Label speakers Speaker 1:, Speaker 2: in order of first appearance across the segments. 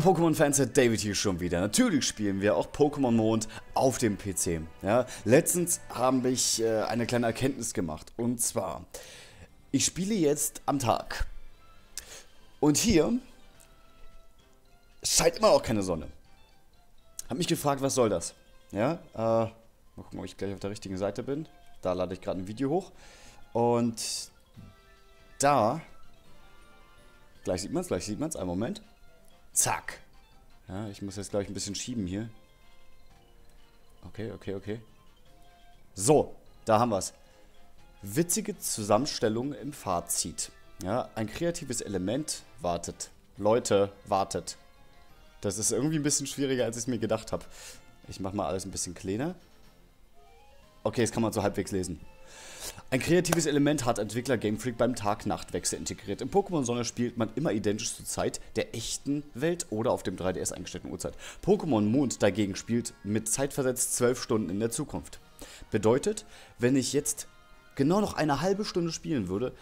Speaker 1: Hallo Pokémon-Fans, David hier schon wieder. Natürlich spielen wir auch Pokémon Mond auf dem PC. Ja, letztens habe ich eine kleine Erkenntnis gemacht. Und zwar, ich spiele jetzt am Tag. Und hier scheint immer noch keine Sonne. Hab mich gefragt, was soll das? Ja, mal gucken, ob ich gleich auf der richtigen Seite bin. Da lade ich gerade ein Video hoch. Und da, gleich sieht man es, einen Moment. Zack. Ja, ich muss jetzt gleich ein bisschen schieben hier. Okay. So, da haben wir es. Witzige Zusammenstellung im Fazit. Ja, ein kreatives Element wartet. Leute, wartet. Das ist irgendwie ein bisschen schwieriger, als ich es mir gedacht habe. Ich mache mal alles ein bisschen kleiner. Okay, das kann man so halbwegs lesen. Ein kreatives Element hat Entwickler Game Freak beim Tag-Nacht-Wechsel integriert. Im Pokémon Sonne spielt man immer identisch zur Zeit der echten Welt oder auf dem 3DS eingestellten Uhrzeit. Pokémon Mond dagegen spielt mit zeitversetzt 12 Stunden in der Zukunft. Bedeutet, wenn ich jetzt genau noch eine halbe Stunde spielen würde...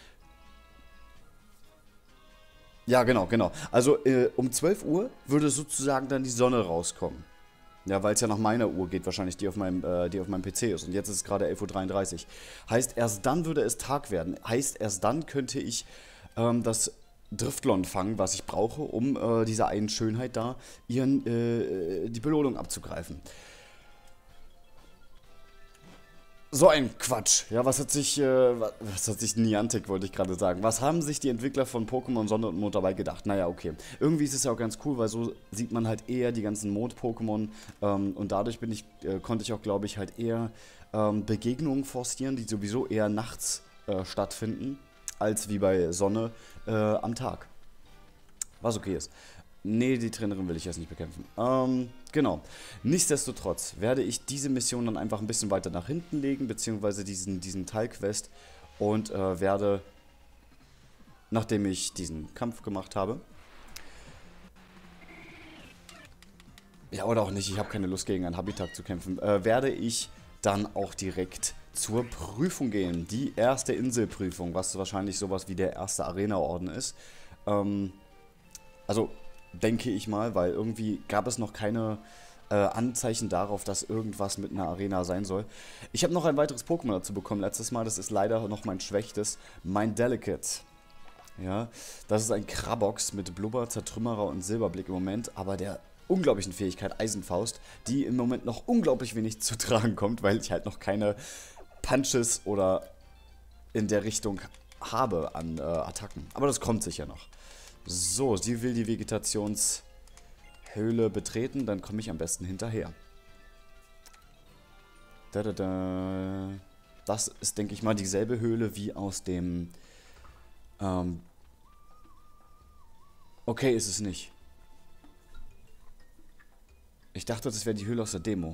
Speaker 1: Ja, genau. Also um 12 Uhr würde sozusagen dann die Sonne rauskommen. Ja, weil es ja nach meiner Uhr geht, wahrscheinlich die auf meinem PC ist. Und jetzt ist es gerade 11:33 Uhr. Heißt, erst dann würde es Tag werden. Heißt, erst dann könnte ich das Driftlon fangen, was ich brauche, um dieser einen Schönheit da die Belohnung abzugreifen. So ein Quatsch. Ja, was hat sich Niantic, wollte ich gerade sagen. Was haben sich die Entwickler von Pokémon Sonne und Mond dabei gedacht? Naja, okay. Irgendwie ist es ja auch ganz cool, weil so sieht man halt eher die ganzen Mond-Pokémon. Und dadurch konnte ich auch, glaube ich, halt eher Begegnungen forcieren, die sowieso eher nachts stattfinden, als wie bei Sonne am Tag. Was okay ist. Nee, die Trainerin will ich jetzt nicht bekämpfen. Genau. Nichtsdestotrotz werde ich diese Mission dann einfach ein bisschen weiter nach hinten legen, beziehungsweise diesen Teilquest und werde, nachdem ich diesen Kampf gemacht habe, ja oder auch nicht, ich habe keine Lust gegen ein Habitat zu kämpfen, werde ich dann auch direkt zur Prüfung gehen. Die erste Inselprüfung, was wahrscheinlich sowas wie der erste Arena-Orden ist. Also... denke ich mal, weil irgendwie gab es noch keine Anzeichen darauf, dass irgendwas mit einer Arena sein soll. Ich habe noch ein weiteres Pokémon dazu bekommen letztes Mal, das ist leider noch mein schwächstes, mein Delicate. Ja, das ist ein Krabox mit Blubber, Zertrümmerer und Silberblick im Moment, aber der unglaublichen Fähigkeit Eisenfaust, die im Moment noch unglaublich wenig zu tragen kommt, weil ich halt noch keine Punches oder in der Richtung habe an Attacken. Aber das kommt sicher noch. So, sie will die Vegetationshöhle betreten, dann komme ich am besten hinterher. Das ist, denke ich mal, dieselbe Höhle wie aus dem... Okay, ist es nicht. Ich dachte, das wäre die Höhle aus der Demo.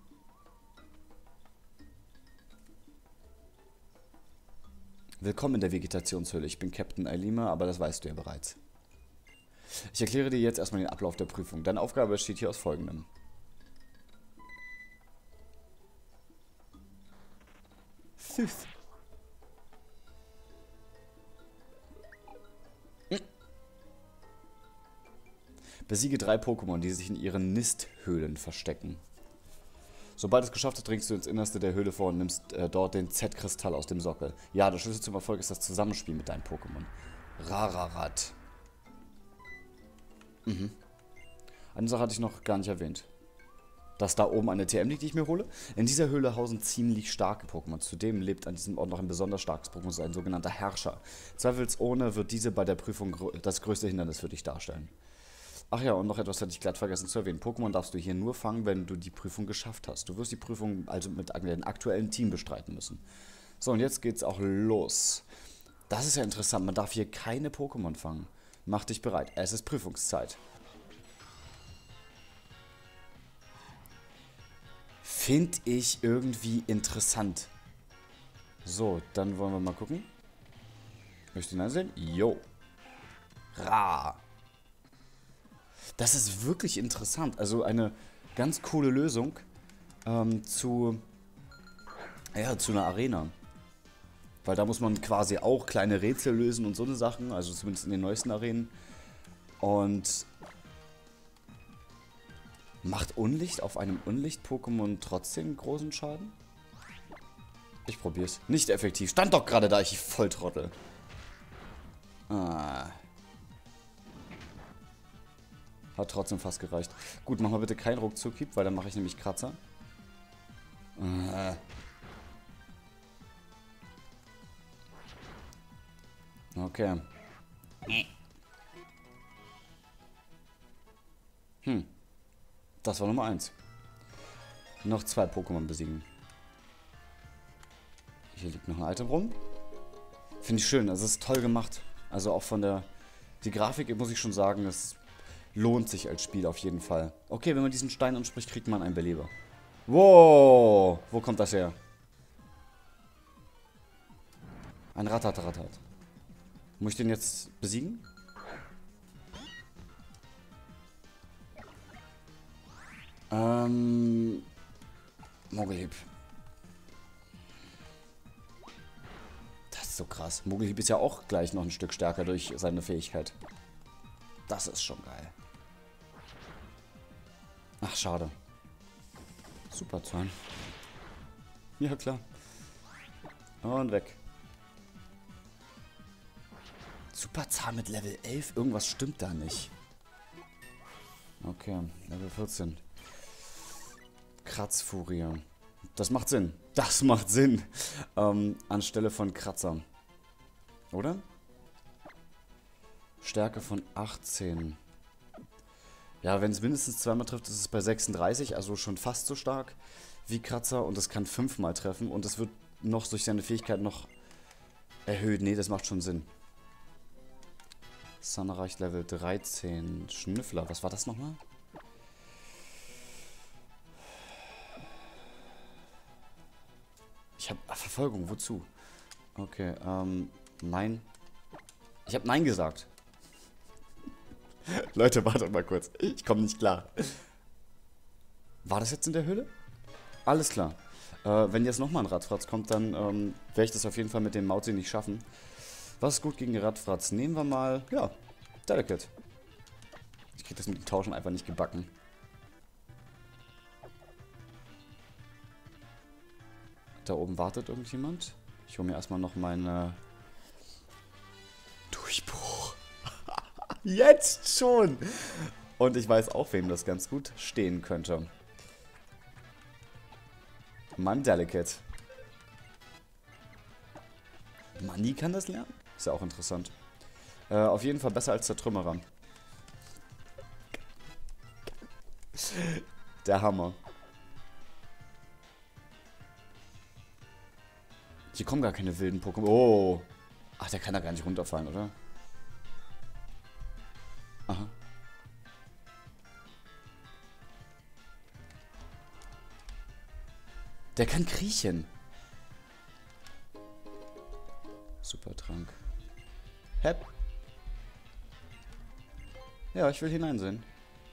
Speaker 1: Willkommen in der Vegetationshöhle. Ich bin Captain Ailima, aber das weißt du ja bereits. Ich erkläre dir jetzt erstmal den Ablauf der Prüfung. Deine Aufgabe besteht hier aus folgendem. Besiege 3 Pokémon, die sich in ihren Nisthöhlen verstecken. Sobald es geschafft ist, dringst du ins Innerste der Höhle vor und nimmst dort den Z-Kristall aus dem Sockel. Ja, der Schlüssel zum Erfolg ist das Zusammenspiel mit deinem Pokémon. Rararat. Eine Sache hatte ich noch gar nicht erwähnt. Dass da oben eine TM liegt, die ich mir hole. In dieser Höhle hausen ziemlich starke Pokémon. Zudem lebt an diesem Ort noch ein besonders starkes Pokémon, ein sogenannter Herrscher. Zweifelsohne wird diese bei der Prüfung das größte Hindernis für dich darstellen. Ach ja, und noch etwas hatte ich glatt vergessen zu erwähnen. Pokémon darfst du hier nur fangen, wenn du die Prüfung geschafft hast. Du wirst die Prüfung also mit dem aktuellen Team bestreiten müssen. So, und jetzt geht's auch los. Das ist ja interessant, man darf hier keine Pokémon fangen. Mach dich bereit, es ist Prüfungszeit. Finde ich irgendwie interessant. So, dann wollen wir mal gucken. Möchtest du ihn ansehen? Jo. Ra. Das ist wirklich interessant. Also eine ganz coole Lösung zu einer Arena. Weil da muss man quasi auch kleine Rätsel lösen und so eine Sachen. Also zumindest in den neuesten Arenen. Und Macht Unlicht auf einem Unlicht-Pokémon trotzdem großen Schaden? Ich probier's. Nicht effektiv. Stand doch gerade da, ich Volltrottel. Ah. Hat trotzdem fast gereicht. Gut, mach mal bitte keinen Ruckzuck-Hieb, weil dann mache ich nämlich Kratzer. Okay. Das war Nummer 1. Noch 2 Pokémon besiegen. Hier liegt noch ein Item rum. Finde ich schön, also es ist toll gemacht. Also auch von der... Die Grafik, muss ich schon sagen, es lohnt sich als Spiel auf jeden Fall. Okay, wenn man diesen Stein anspricht, kriegt man einen Beleber. Wow! Wo kommt das her? Ein Ratatatat. Muss ich den jetzt besiegen? Mogelhieb. Das ist so krass. Mogelhieb ist ja auch gleich noch ein Stück stärker durch seine Fähigkeit. Das ist schon geil. Ach, schade. Super Zahn. Ja, klar. Und weg. Super Zahn mit Level 11? Irgendwas stimmt da nicht. Okay, Level 14. Kratzfurie. Das macht Sinn. Das macht Sinn. Anstelle von Kratzer. Oder? Stärke von 18. Ja, wenn es mindestens zweimal trifft, ist es bei 36, also schon fast so stark wie Kratzer. Und es kann 5-mal treffen und es wird noch durch seine Fähigkeit noch erhöht. Nee, das macht schon Sinn. Sun erreicht Level 13. Schnüffler, was war das nochmal? Ich habe Verfolgung, wozu? Okay, nein. Ich habe Nein gesagt. Leute, wartet mal kurz. Ich komme nicht klar. War das jetzt in der Höhle? Alles klar. Wenn jetzt nochmal ein Radfratz kommt, dann werde ich das auf jeden Fall mit dem Mauzi nicht schaffen. Was ist gut gegen Radfratz? Nehmen wir mal, ja, Delicate. Ich kriege das mit dem Tauschen einfach nicht gebacken. Da oben wartet irgendjemand. Ich hole mir erstmal noch meine... Durchbruch. Jetzt schon! Und ich weiß auch, wem das ganz gut stehen könnte. Mann, Delicate. Manni kann das lernen? Ist ja auch interessant. Auf jeden Fall besser als der Trümmerer. Der Hammer. Hier kommen gar keine wilden Pokémon. Oh. Ach, der kann da gar nicht runterfallen, oder? Aha. Der kann kriechen. Supertrank. Hep. Ja, ich will hineinsehen.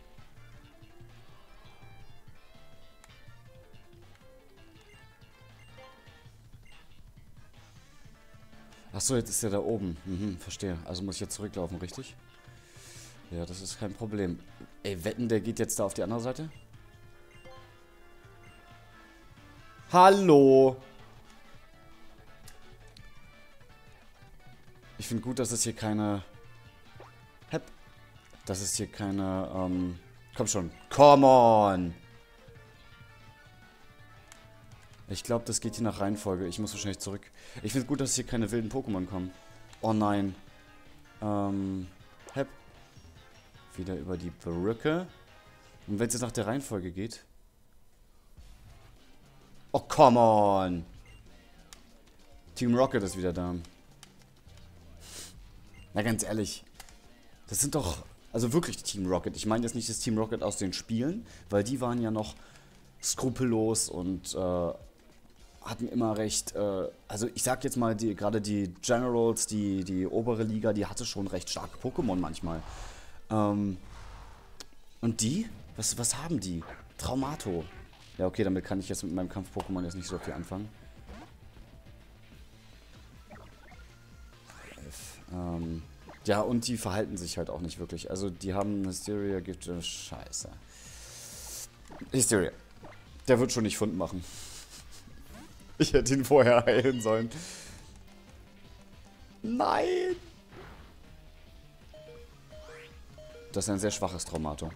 Speaker 1: Achso, jetzt ist er da oben. Verstehe. Also muss ich jetzt zurücklaufen, richtig? Ja, das ist kein Problem. Ey, wetten, der geht jetzt da auf die andere Seite? Hallo! Ich finde gut, dass es hier keine... Hep. Dass es hier keine, Komm schon. Come on! Ich glaube, das geht hier nach Reihenfolge. Ich muss wahrscheinlich zurück. Ich finde gut, dass hier keine wilden Pokémon kommen. Oh nein. Hep. Wieder über die Brücke. Und wenn es jetzt nach der Reihenfolge geht... Oh, come on! Team Rocket ist wieder da. Na, ganz ehrlich. Das sind doch... Also wirklich Team Rocket. Ich meine jetzt nicht das Team Rocket aus den Spielen, weil die waren ja noch skrupellos und hatten immer recht... also ich sag jetzt mal, gerade die Generals, die obere Liga, die hatte schon recht starke Pokémon manchmal. Und die? Was haben die? Traumato. Ja, okay, damit kann ich jetzt mit meinem Kampf-Pokémon jetzt nicht so viel anfangen. Ja, und die verhalten sich halt auch nicht wirklich. Also, die haben Hysteria, gibt Scheiße. Hysteria. Der wird schon nicht Fund machen. Ich hätte ihn vorher heilen sollen. Nein! Das ist ein sehr schwaches Traumato.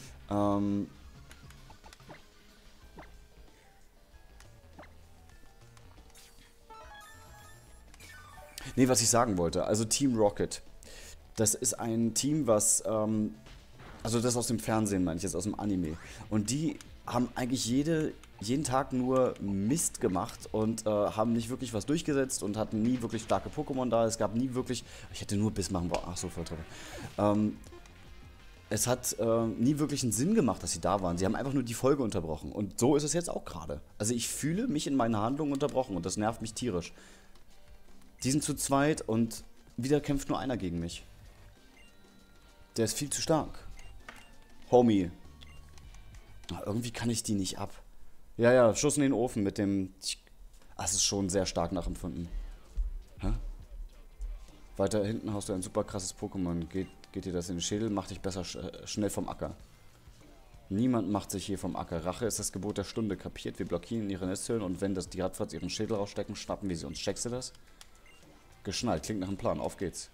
Speaker 1: Nee, was ich sagen wollte. Also Team Rocket. Das ist ein Team, was, also das aus dem Fernsehen meine ich jetzt, aus dem Anime. Und die haben eigentlich jeden Tag nur Mist gemacht und haben nicht wirklich was durchgesetzt und hatten nie wirklich starke Pokémon da. Es gab nie wirklich, ich hätte nur Biss machen wollen, ach so, voll toll. Es hat nie wirklich einen Sinn gemacht, dass sie da waren. Sie haben einfach nur die Folge unterbrochen. Und so ist es jetzt auch gerade. Also ich fühle mich in meinen Handlungen unterbrochen und das nervt mich tierisch. Die sind zu zweit und wieder kämpft nur einer gegen mich. Der ist viel zu stark. Homie. Ach, irgendwie kann ich die nicht ab. Ja, ja, Schuss in den Ofen mit dem... Das ist schon sehr stark nachempfunden. Hä? Weiter hinten hast du ein super krasses Pokémon. Geht dir das in den Schädel, macht dich besser schnell vom Acker. Niemand macht sich hier vom Acker. Rache ist das Gebot der Stunde. Kapiert? Wir blockieren ihre Nesthöhlen und wenn die Radfratz ihren Schädel rausstecken, schnappen wir sie uns. Checkst du das? Geschnallt. Klingt nach einem Plan. Auf geht's.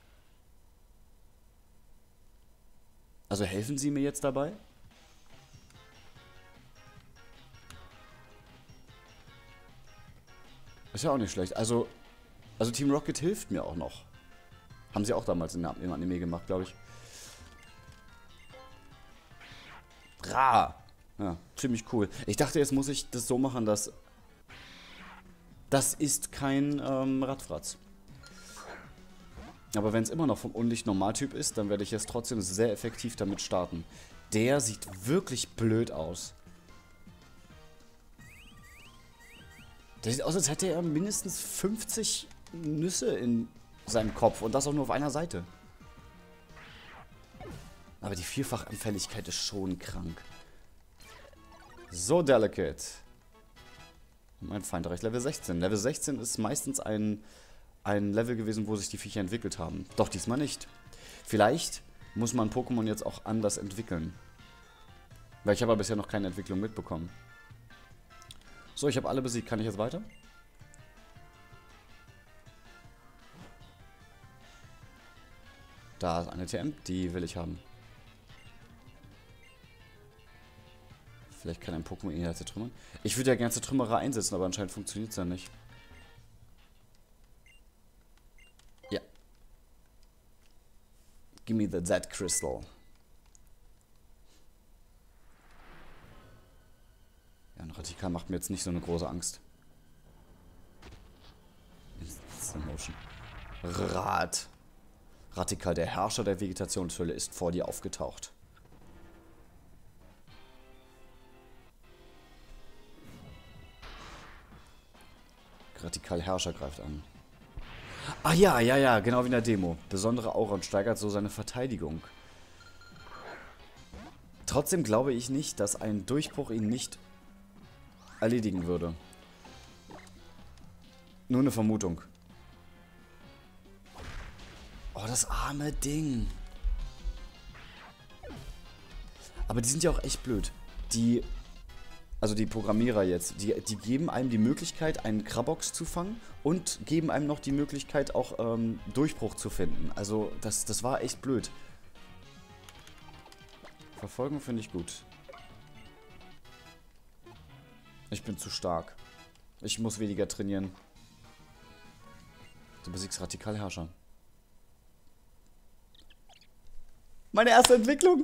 Speaker 1: Also helfen Sie mir jetzt dabei? Ist ja auch nicht schlecht. Also Team Rocket hilft mir auch noch. Haben sie auch damals im Anime gemacht, glaube ich. Ra! Ja, ziemlich cool. Ich dachte, jetzt muss ich das so machen, dass... Das ist kein Radfratz. Aber wenn es immer noch vom Unlicht-Normaltyp ist, dann werde ich jetzt trotzdem sehr effektiv damit starten. Der sieht wirklich blöd aus. Der sieht aus, als hätte er mindestens 50 Nüsse in seinem Kopf. Und das auch nur auf einer Seite. Aber die Vierfachanfälligkeit ist schon krank. So, Delicate. Mein Feind erreicht Level 16. Level 16 ist meistens ein Level gewesen, wo sich die Viecher entwickelt haben. Doch diesmal nicht. Vielleicht muss man Pokémon jetzt auch anders entwickeln. Weil ich habe bisher noch keine Entwicklung mitbekommen. So, ich habe alle besiegt. Kann ich jetzt weiter? Da ist eine TM, die will ich haben. Vielleicht kann ein Pokémon ihn ja zertrümmern. Ich würde ja gerne Zertrümmerer einsetzen, aber anscheinend funktioniert es ja nicht. Ja. Give me the Z Crystal. Ja, ein Radikal macht mir jetzt nicht so eine große Angst. Instant Motion. Radikal, der Herrscher der Vegetationshülle, ist vor dir aufgetaucht. Radikal Herrscher greift an. Ah ja, genau wie in der Demo. Besondere Aura und steigert so seine Verteidigung. Trotzdem glaube ich nicht, dass ein Durchbruch ihn nicht erledigen würde. Nur eine Vermutung. Oh, das arme Ding. Aber die sind ja auch echt blöd. Also die Programmierer jetzt, die geben einem die Möglichkeit, einen Krabox zu fangen und geben einem noch die Möglichkeit, auch Durchbruch zu finden. Also das war echt blöd. Verfolgen finde ich gut. Ich bin zu stark. Ich muss weniger trainieren. Du besiegst Radikalherrscher. Meine erste Entwicklung!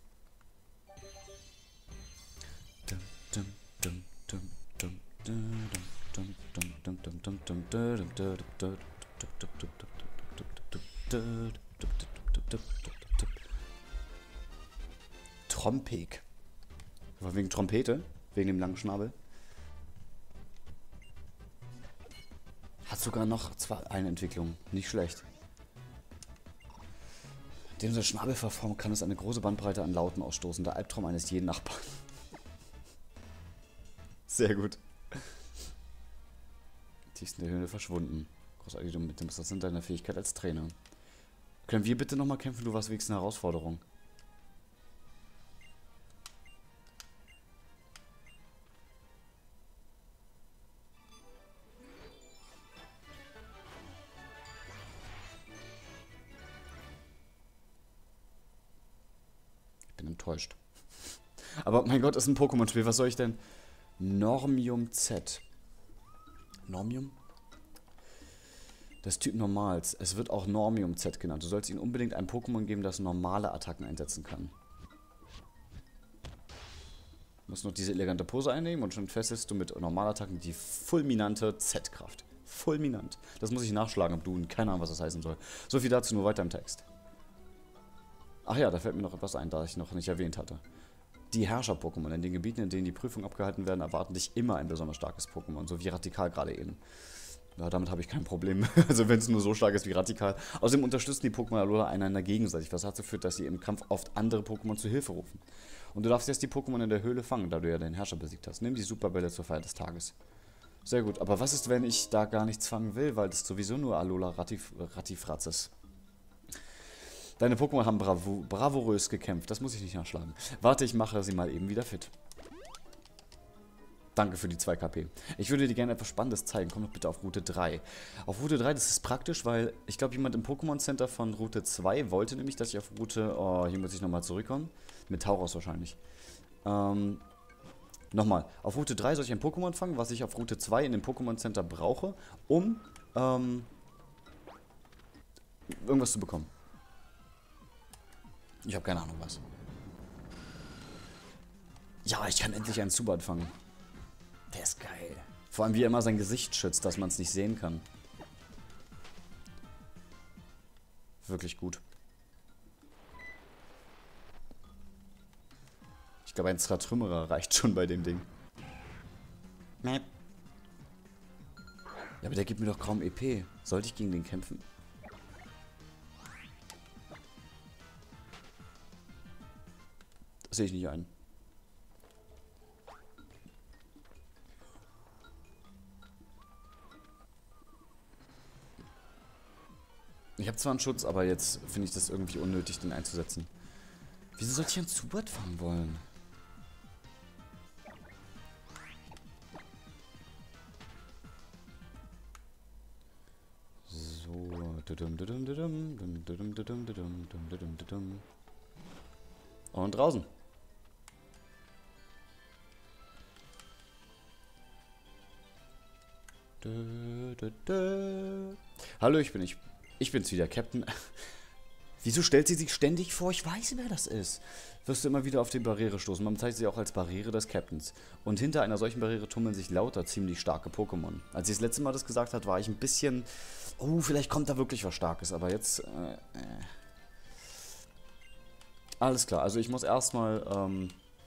Speaker 1: Trompek. Wegen Trompete? Wegen dem langen Schnabel? Hat sogar noch eine Entwicklung. Nicht schlecht. Indem der Schnabel verformt, kann es eine große Bandbreite an Lauten ausstoßen. Der Albtraum eines jeden Nachbarn. Sehr gut. Tiefsten der Höhle verschwunden. Großartig, du mitnimmst das in deiner Fähigkeit als Trainer. Können wir bitte nochmal kämpfen? Du warst wenigstens eine Herausforderung. enttäuscht. Aber mein Gott, ist ein Pokémon-Spiel. Was soll ich denn? Normium Z. Normium? Das Typ Normals. Es wird auch Normium Z genannt. Du sollst ihm unbedingt ein Pokémon geben, das normale Attacken einsetzen kann. Du musst noch diese elegante Pose einnehmen und schon feststellst du mit Normalattacken die fulminante Z-Kraft. Fulminant. Das muss ich nachschlagen im Duden. Keine Ahnung, was das heißen soll. So viel dazu, nur weiter im Text. Ach ja, da fällt mir noch etwas ein, da ich noch nicht erwähnt hatte. Die Herrscher-Pokémon. In den Gebieten, in denen die Prüfungen abgehalten werden, erwarten dich immer ein besonders starkes Pokémon. So wie Radikal gerade eben. Ja, damit habe ich kein Problem. Also wenn es nur so stark ist wie Radikal. Außerdem unterstützen die Pokémon Alola einander gegenseitig, was dazu führt, dass sie im Kampf oft andere Pokémon zu Hilfe rufen. Und du darfst jetzt die Pokémon in der Höhle fangen, da du ja den Herrscher besiegt hast. Nimm die Superbälle zur Feier des Tages. Sehr gut, aber was ist, wenn ich da gar nichts fangen will, weil das sowieso nur Alola Ratifratz ist? Deine Pokémon haben bravourös gekämpft, das muss ich nicht nachschlagen. Warte, ich mache sie mal eben wieder fit. Danke für die 2 KP. Ich würde dir gerne etwas Spannendes zeigen. Komm doch bitte auf Route 3. Auf Route 3, das ist praktisch, weil ich glaube, jemand im Pokémon Center von Route 2 wollte nämlich, dass ich auf Route... Oh, hier muss ich nochmal zurückkommen. Mit Tauros wahrscheinlich. Nochmal. Auf Route 3 soll ich ein Pokémon fangen, was ich auf Route 2 in dem Pokémon Center brauche, um irgendwas zu bekommen. Ich habe keine Ahnung was. Ja, ich kann endlich einen Zubat fangen. Der ist geil. Vor allem, wie er immer sein Gesicht schützt, dass man es nicht sehen kann. Wirklich gut. Ich glaube, ein Zertrümmerer reicht schon bei dem Ding. Ja, aber der gibt mir doch kaum EP. Sollte ich gegen den kämpfen? Das sehe ich nicht ein. Ich habe zwar einen Schutz, aber jetzt finde ich das irgendwie unnötig, den einzusetzen. Wieso sollte ich einen Zubat fangen wollen? So. Und draußen. Hallo, ich bin's wieder, Captain. Wieso stellt sie sich ständig vor? Ich weiß, wer das ist. Wirst du immer wieder auf die Barriere stoßen. Man bezeichnet sie auch als Barriere des Captains. Und hinter einer solchen Barriere tummeln sich lauter ziemlich starke Pokémon. Als sie das letzte Mal das gesagt hat, war ich ein bisschen... Oh, vielleicht kommt da wirklich was Starkes. Aber jetzt... Alles klar, also ich muss erstmal...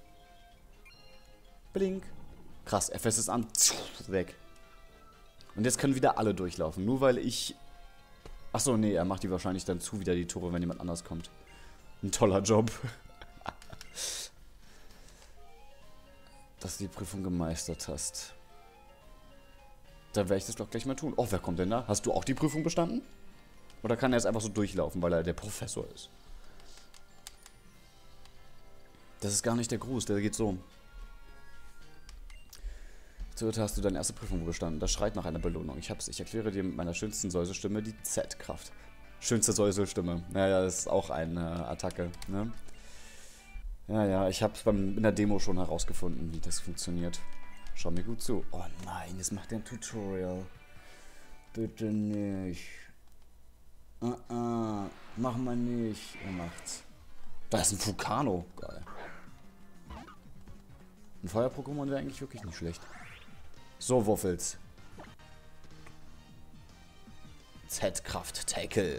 Speaker 1: Blink. Krass, er fässt es an. Weg. Und jetzt können wieder alle durchlaufen. Nur weil ich... Achso, nee, er macht die wahrscheinlich dann zu, wieder die Tore, wenn jemand anders kommt. Ein toller Job. Dass du die Prüfung gemeistert hast. Dann werde ich das doch gleich mal tun. Oh, wer kommt denn da? Hast du auch die Prüfung bestanden? Oder kann er jetzt einfach so durchlaufen, weil er der Professor ist? Das ist gar nicht der Gruß, der geht so. So, hast du deine erste Prüfung bestanden. Das schreit nach einer Belohnung. Ich hab's. Ich erkläre dir mit meiner schönsten Säuselstimme die Z-Kraft. Schönste Säuselstimme. Naja, das ist auch eine Attacke, ne? Ja, ich hab's in der Demo schon herausgefunden, wie das funktioniert. Schau mir gut zu. Oh nein, jetzt macht er ein Tutorial. Bitte nicht. Mach mal nicht. Er macht's. Da ist ein Vulcano. Geil. Ein Feuer-Pokémon wäre eigentlich wirklich nicht schlecht. So, Wuffels. Z-Kraft, Tackle.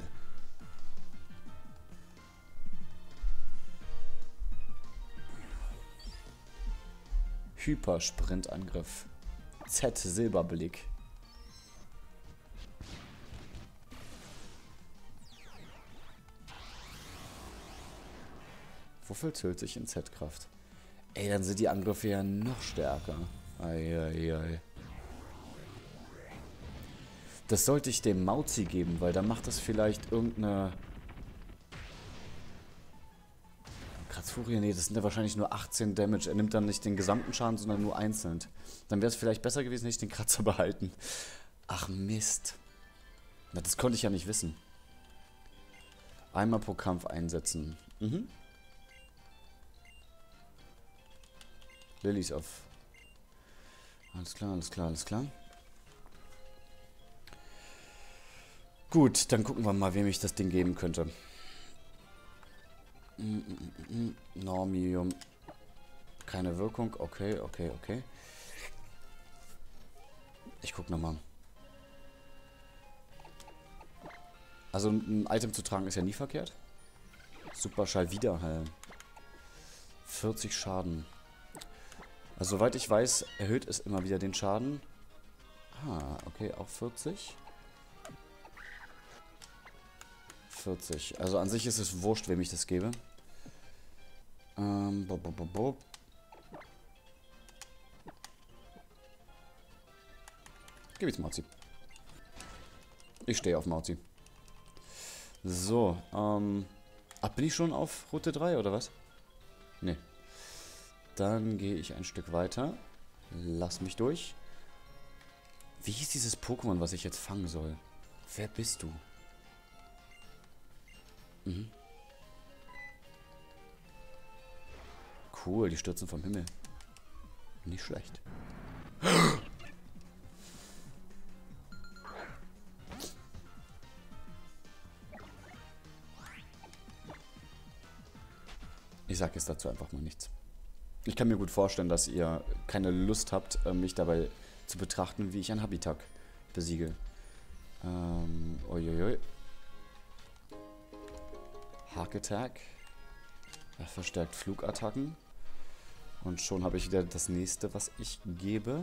Speaker 1: Hypersprintangriff. Z-Silberblick. Wuffels hüllt sich in Z-Kraft. Ey, dann sind die Angriffe ja noch stärker. Eieiei. Das sollte ich dem Mauzi geben, weil dann macht das vielleicht irgendeine... Kratzfurie, nee, das sind ja wahrscheinlich nur 18 Damage. Er nimmt dann nicht den gesamten Schaden, sondern nur einzeln. Dann wäre es vielleicht besser gewesen, hätte ich den Kratzer behalten. Ach Mist. Na, das konnte ich ja nicht wissen. Einmal pro Kampf einsetzen. Lilies auf. Alles klar, alles klar, alles klar. Gut, dann gucken wir mal, wem ich das Ding geben könnte. Normium. Keine Wirkung. Okay, okay, okay. Ich guck nochmal. Also ein Item zu tragen ist ja nie verkehrt. Superschall Widerhall. 40 Schaden. Also soweit ich weiß, erhöht es immer wieder den Schaden. Ah, okay, auch 40. 40. Also an sich ist es wurscht, wem ich das gebe. Gib jetzt Mauzi. Ich stehe auf Mauzi. So, bin ich schon auf Route 3 oder was? Nee. Dann gehe ich ein Stück weiter. Lass mich durch. Wie hieß dieses Pokémon, was ich jetzt fangen soll? Wer bist du? Mhm. Cool, die stürzen vom Himmel. Nicht schlecht. Ich sag jetzt dazu einfach mal nichts. Ich kann mir gut vorstellen, dass ihr keine Lust habt, mich dabei zu betrachten, wie ich ein Habitat besiege. Uiuiui. Hark Attack. Er verstärkt Flugattacken. Und schon habe ich wieder das nächste, was ich gebe.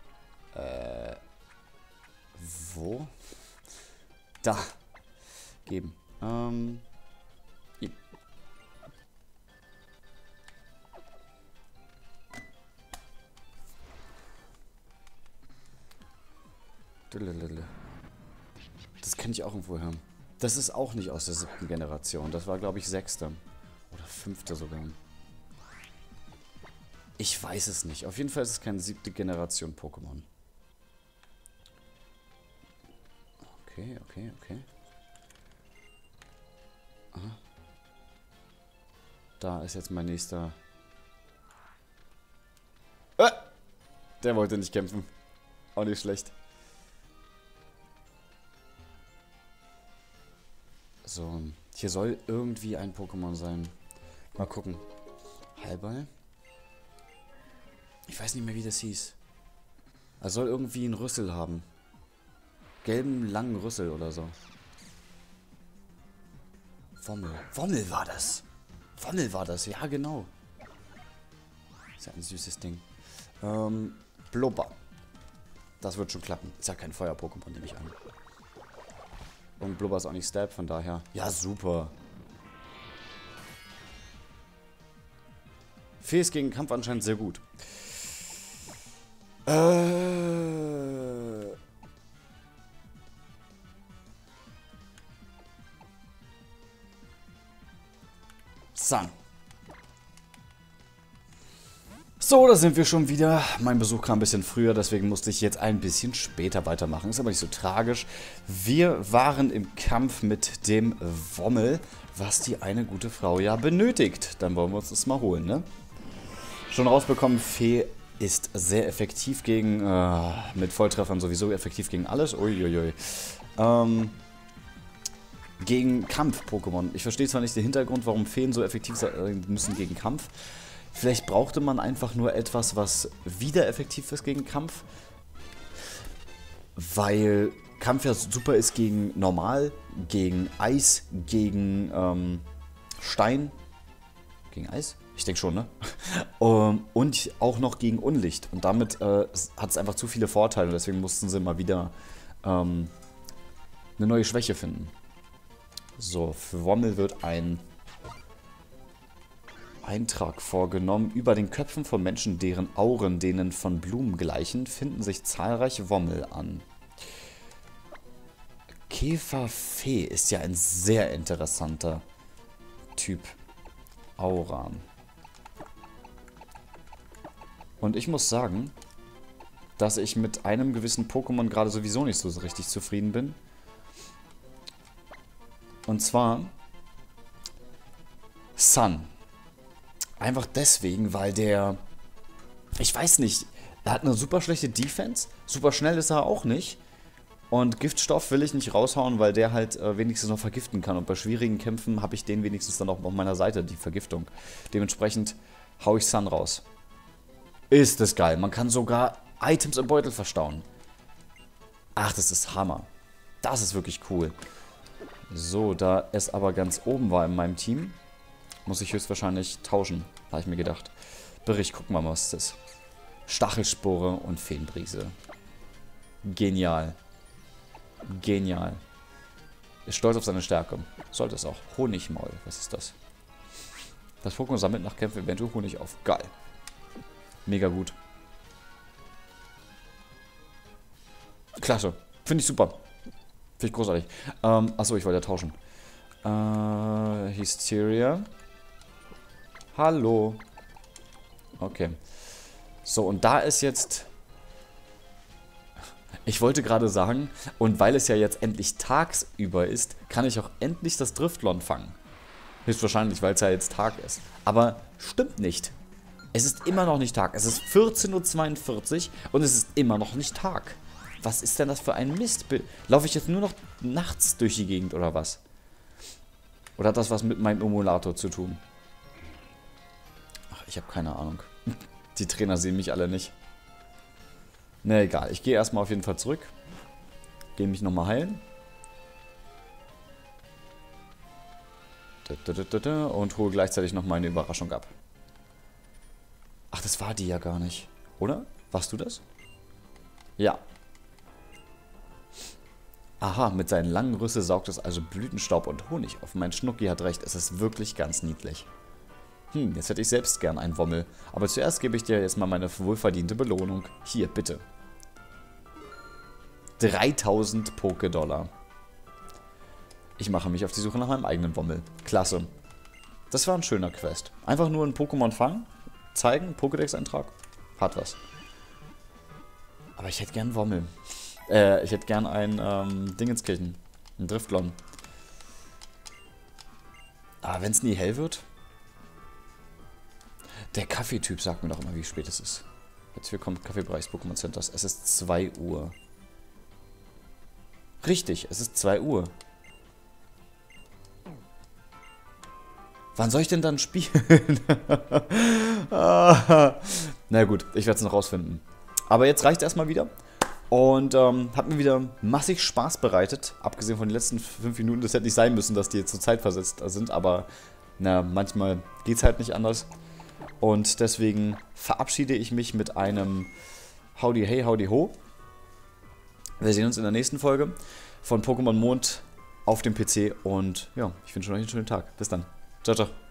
Speaker 1: Wo? Da. Geben. Ihm. Das kann ich auch irgendwo hören. Das ist auch nicht aus der 7. Generation. Das war, glaube ich, 6. Oder 5. sogar. Ich weiß es nicht. Auf jeden Fall ist es kein 7. Generation Pokémon. Okay, okay, okay. Aha. Da ist jetzt mein nächster. Der wollte nicht kämpfen. Auch nicht schlecht. So, hier soll irgendwie ein Pokémon sein. Mal gucken. Heilball? Ich weiß nicht mehr, wie das hieß. Er soll irgendwie einen Rüssel haben. Gelben, langen Rüssel oder so. Wommel. Wommel war das. Wommel war das, ja genau. Ist ja ein süßes Ding. Blubber. Das wird schon klappen. Ist ja kein Feuer-Pokémon, nehme ich an. Und Blubber ist auch nicht Stab, von daher. Ja, super. Fee ist gegen Kampf anscheinend sehr gut. Sun. So, da sind wir schon wieder. Mein Besuch kam ein bisschen früher, deswegen musste ich jetzt ein bisschen später weitermachen. Ist aber nicht so tragisch. Wir waren im Kampf mit dem Wommel, was die eine gute Frau ja benötigt. Dann wollen wir uns das mal holen, ne? Schon rausbekommen, Fee ist sehr effektiv gegen, mit Volltreffern sowieso effektiv gegen alles. Uiuiui. Gegen Kampf-Pokémon. Ich verstehe zwar nicht den Hintergrund, warum Feen so effektiv sein müssen gegen Kampf. Vielleicht brauchte man einfach nur etwas, was wieder effektiv ist gegen Kampf. Weil Kampf ja super ist gegen Normal, gegen Eis, gegen Stein. Gegen Eis? Ich denke schon, ne? Und auch noch gegen Unlicht. Und damit hat es einfach zu viele Vorteile. Deswegen mussten sie mal wieder eine neue Schwäche finden. So, für Wommel wird ein Eintrag vorgenommen. Über den Köpfen von Menschen, deren Auren denen von Blumen gleichen, finden sich zahlreiche Wommel an. Käferfee ist ja ein sehr interessanter Typ. Auran. Und ich muss sagen, dass ich mit einem gewissen Pokémon gerade sowieso nicht so richtig zufrieden bin. Und zwar Sun. Einfach deswegen, weil der Ich weiß nicht. Er hat eine super schlechte Defense. Super schnell ist er auch nicht. Und Giftstoff will ich nicht raushauen, weil der halt wenigstens noch vergiften kann. Und bei schwierigen Kämpfen habe ich den wenigstens dann auch auf meiner Seite, die Vergiftung. Dementsprechend hau ich Sun raus. Ist das geil. Man kann sogar Items im Beutel verstauen. Ach, das ist Hammer. Das ist wirklich cool. So, da es aber ganz oben war in meinem Team, muss ich höchstwahrscheinlich tauschen, habe ich mir gedacht. Bericht, gucken wir mal, was das ist. Stachelspore und Feenbrise. Genial. Genial. Ist stolz auf seine Stärke. Sollte es auch. Honigmaul. Was ist das? Das Pokémon sammelt nach Kämpfen eventuell Honig auf. Geil. Mega gut. Klasse. Finde ich super. Finde ich großartig. Achso, ich wollte ja tauschen. Hysteria. Hallo. Okay. So, und da ist jetzt... Ich wollte gerade sagen, und weil es ja jetzt endlich tagsüber ist, kann ich auch endlich das Driftlon fangen. Höchstwahrscheinlich, weil es ja jetzt Tag ist. Aber stimmt nicht. Es ist immer noch nicht Tag. Es ist 14:42 Uhr und es ist immer noch nicht Tag. Was ist denn das für ein Mist? Laufe ich jetzt nur noch nachts durch die Gegend oder was? Oder hat das was mit meinem Emulator zu tun? Ach, ich habe keine Ahnung. Die Trainer sehen mich alle nicht. Ne, egal. Ich gehe erstmal auf jeden Fall zurück. Gehe mich nochmal heilen. Und hole gleichzeitig noch meine Überraschung ab. Ach, das war die ja gar nicht. Oder? Warst du das? Ja. Aha, mit seinen langen Rüssel saugt es also Blütenstaub und Honig auf. Mein Schnucki hat recht, es ist wirklich ganz niedlich. Jetzt hätte ich selbst gern einen Wommel. Aber zuerst gebe ich dir jetzt mal meine wohlverdiente Belohnung. Hier, bitte. 3000 Poké-Dollar. Ich mache mich auf die Suche nach meinem eigenen Wommel. Klasse. Das war ein schöner Quest. Einfach nur ein Pokémon fangen, zeigen, Pokédex-Eintrag. Hat was. Aber ich hätte gern einen Wommel. Ich hätte gern ein Dingenskirchen. Ein Driftlon. Aber wenn es nie hell wird... Der Kaffeetyp sagt mir doch immer, wie spät es ist. Jetzt willkommen Kaffeebereich des Pokémon Centers. Es ist 2 Uhr. Richtig, es ist 2 Uhr. Wann soll ich denn dann spielen? Na gut, ich werde es noch rausfinden. Aber jetzt reicht es erstmal wieder. Und hat mir wieder massig Spaß bereitet. Abgesehen von den letzten 5 Minuten. Das hätte nicht sein müssen, dass die jetzt zur Zeit versetzt sind. Aber na, manchmal geht es halt nicht anders. Und deswegen verabschiede ich mich mit einem Howdy Hey, Howdy Ho. Wir sehen uns in der nächsten Folge von Pokémon Mond auf dem PC. Und ja, ich wünsche euch einen schönen Tag. Bis dann. Ciao, ciao.